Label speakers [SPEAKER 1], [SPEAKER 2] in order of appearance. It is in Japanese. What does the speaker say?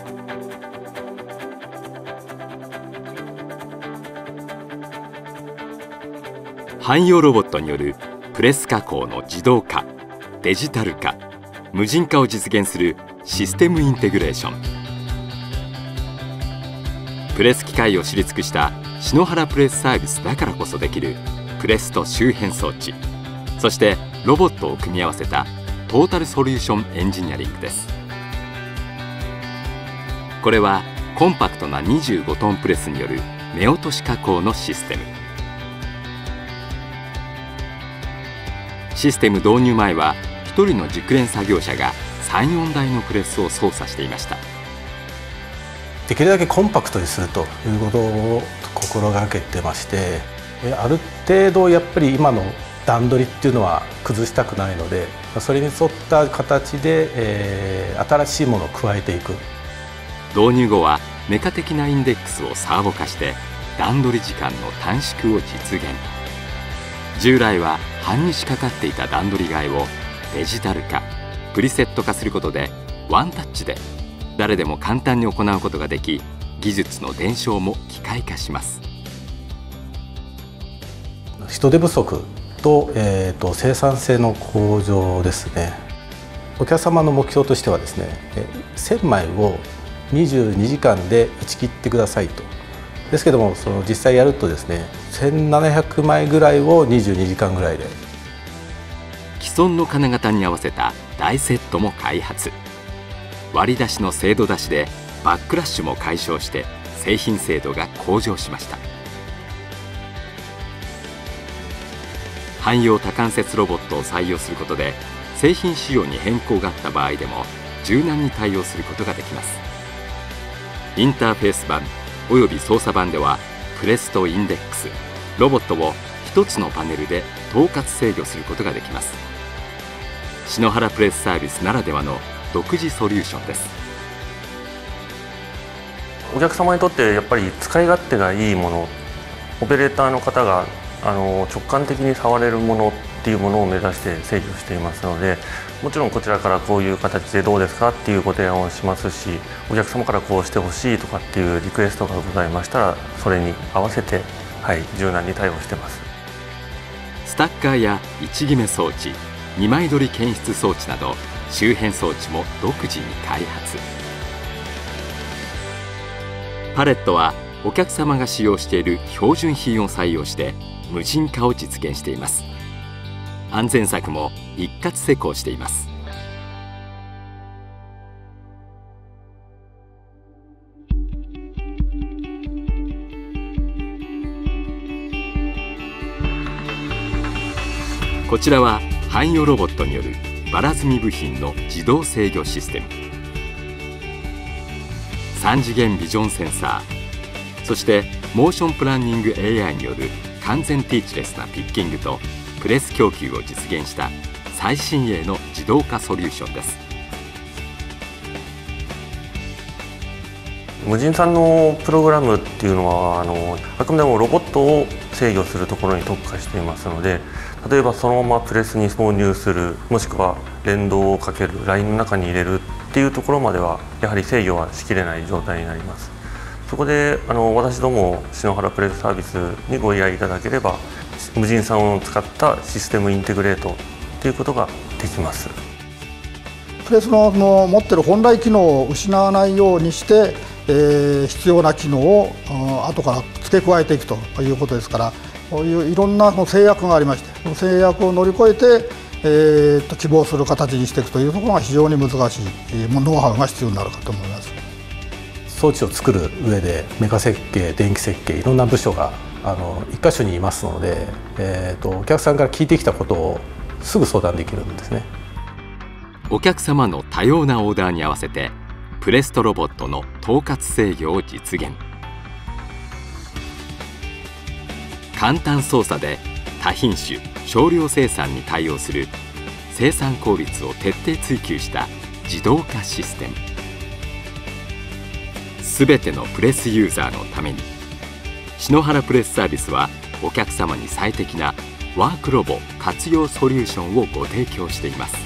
[SPEAKER 1] 汎用ロボットによるプレス加工の自動化、デジタル化、無人化を実現するシステムインテグレーション。プレス機械を知り尽くした篠原プレスサービスだからこそできるプレスと周辺装置、そしてロボットを組み合わせたトータルソリューションエンジニアリングです。これはコンパクトな25トンプレスによる目落とし加工のシステム。システム導入前は1人の熟練作業者が3、4台のプレスを操作していました。
[SPEAKER 2] できるだけコンパクトにするということを心がけてまして、ある程度やっぱり今の段取りっていうのは崩したくないので、それに沿った形で、新しいものを加えていく。
[SPEAKER 1] 導入後はメカ的なインデックスをサーボ化して段取り時間の短縮を実現。従来は半日かかっていた段取り替えをデジタル化、プリセット化することでワンタッチで誰でも簡単に行うことができ、技術の伝承も機械化します。
[SPEAKER 2] 人手不足と、生産性の向上ですね。お客様の目標としてはですね、1000枚を22時間で打ち切ってくださいと。ですけども、その実際やるとですね、1700枚ぐらいを22時間ぐらいで。
[SPEAKER 1] 既存の金型に合わせた台セットも開発。割り出しの精度出しでバックラッシュも解消して製品精度が向上しました。汎用多関節ロボットを採用することで製品仕様に変更があった場合でも柔軟に対応することができます。インターフェース版および操作版ではプレスとインデックス、ロボットを一つのパネルで統括制御することができます。篠原プレスサービスならではの独自ソリューションです。
[SPEAKER 3] お客様にとってやっぱり使い勝手がいいもの、オペレーターの方が直感的に触れるものっていうものを目指して制御していますので、もちろんこちらからこういう形でどうですかっていうご提案をしますし、お客様からこうしてほしいとかっていうリクエストがございましたらそれに合わせて、柔軟に対応してます。
[SPEAKER 1] スタッカーや位置決め装置、2枚取り検出装置など周辺装置も独自に開発。パレットはお客様が使用している標準品を採用して無人化を実現しています。安全策も一括施工しています。こちらは汎用ロボットによるばら積み部品の自動制御システム。3次元ビジョンセンサー、そしてモーションプランニング AI による完全ティーチレスなピッキングとプレス供給を実現した最新鋭の自動化ソリューションです。
[SPEAKER 3] 無人さんのプログラムっていうのはあくまでもロボットを制御するところに特化していますので、例えばそのままプレスに挿入する、もしくは連動をかける、ラインの中に入れるっていうところまではやはり制御はしきれない状態になります。そこで私ども篠原プレスサービスにご依頼いただければ、無人さんを使ったシステムインテグレートということができます。
[SPEAKER 4] プレスの持っている本来機能を失わないようにして、必要な機能を後から付け加えていくということですから、こういういろんな制約がありまして、その制約を乗り越えて、希望する形にしていくというところが非常に難しい、ノウハウが必要になるかと思います。
[SPEAKER 2] 装置を作る上でメカ設計、電気設計、いろんな部署が一箇所にいますので、お客さんから聞いてきたことをすぐ相談できるんですね。
[SPEAKER 1] お客様の多様なオーダーに合わせてプレスとロボットの統括制御を実現。簡単操作で多品種少量生産に対応する生産効率を徹底追求した自動化システム。すべてのプレスユーザーのために篠原プレスサービスはお客様に最適なワークロボ活用ソリューションをご提供しています。